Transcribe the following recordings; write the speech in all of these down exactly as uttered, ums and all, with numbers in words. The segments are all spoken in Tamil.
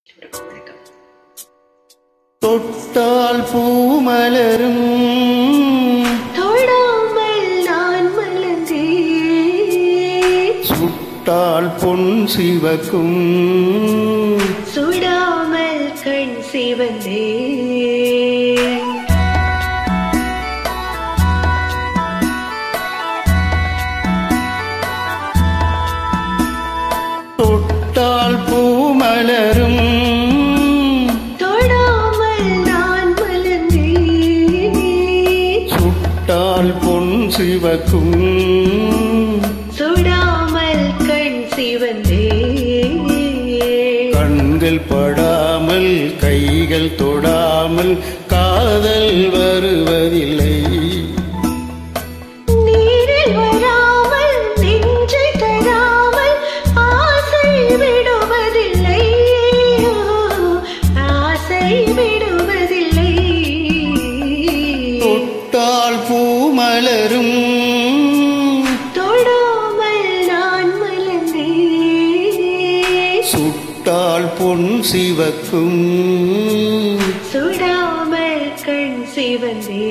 தொட்டால் பூமலரும் தொடாமல் நான் மலர்ந்தேன். சுட்டால் பொன் சிவக்கும் சுடாமல் கண் சிவந்தேன். தொட்டால் பூமலரும் பொன் சிவக்கும் சுடாமல் கண் சிவந்தே. கண்கள் படாமல் கைகள் தொடாமல் காதல் வருவதில்லை. நீரில் வராமல் நெஞ்சை தராமல் ஆசை விடுவதில்லை. ஆசை விடுவதில்லை. தொட்டால் பூமலரும் தொடாமல் நான் மலர்ந்தேன். சுட்டால் பொன் சிவக்கும் சுடாமல் கண் சிவந்தே.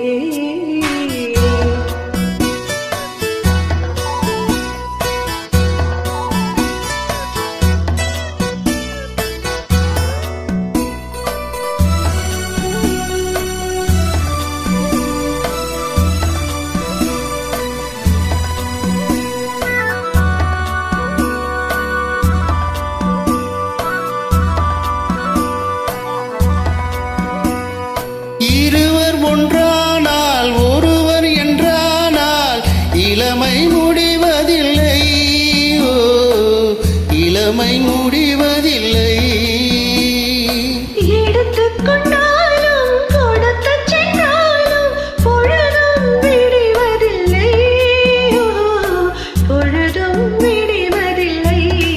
இருவர் ஒன்றானால் ஒருவர் என்றானால் இளமை முடிவதில்லை. ஓ இளமை முடிவதில்லை. எடுத்துக்கொண்டாலும் கொடுத்து சென்றாலும் பொழுதும் விடுவதில்லை. பொழுதும் விடுவதில்லை.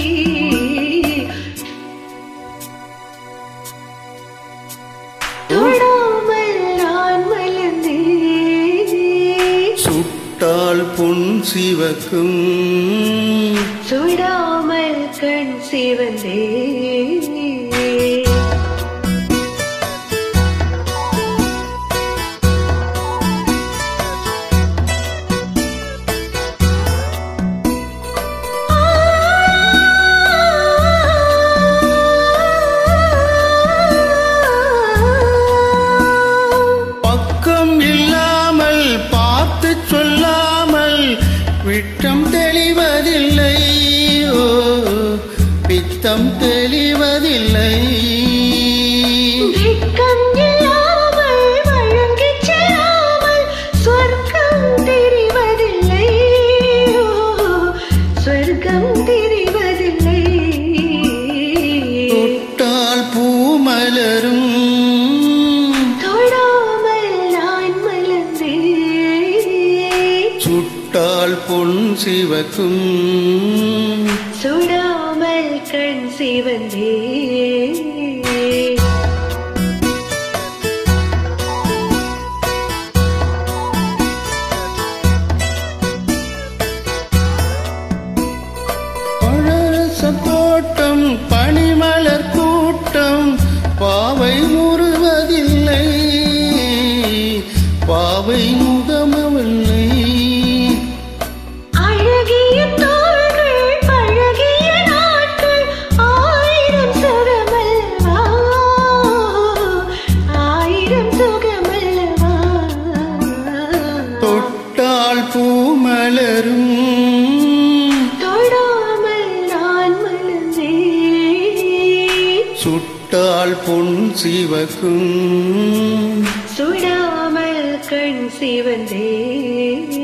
சுட்டால் பொன் சிவக்கும் சுடாமல் கண் சிவந்தே. விட்டம் தெளிவதில்லை. ஓ பித்தம் தெளிவதில்லை. வெட்கம் இல்லாமல் வழங்கிச் செல்லாமல் சொர்க்கம் தெரிவதில்லை. சொர்க்கம் தெரிவதில்லை. தொட்டால் பூமலரும் தொடாமல் நான் மலர்ந்தேன். சுட்டால் பொன் சிவக்கும் சுடாமல் கண் சிவந்தே. பழரச தோட்டம் பனிமலர் கூட்டம் பாவை முறுவதில்லை. பாவை முகமவில்லை. அழகிய தோள்கள் பழகிய நாட்கள் ஆயிரம் சுகமல்லவா. ஆயிரம் சுகமல்லவா. தொட்டால் பூமலரும் தொடாமல் நான் மலர்ந்தேன். சுட்டால் பொன் சிவக்கும் சுடாமல் கண் சிவந்தே.